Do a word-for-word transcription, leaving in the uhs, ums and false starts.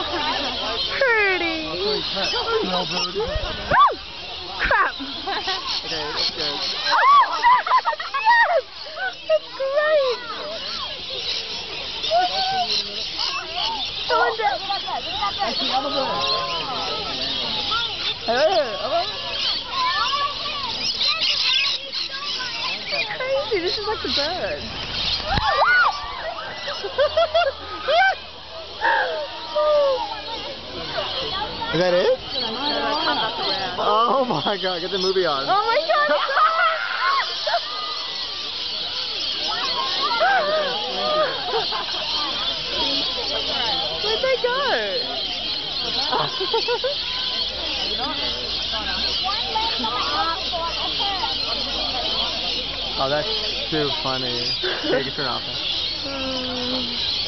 Pretty. No, bird. Woo! Crap. Okay, that's good. Oh, yes! That's great. Someone down. Crazy, this is like a bird. Is that it? Oh my god, get the movie on. Oh my god! Where'd they go? Oh, that's too funny. Okay, you can turn off. Um,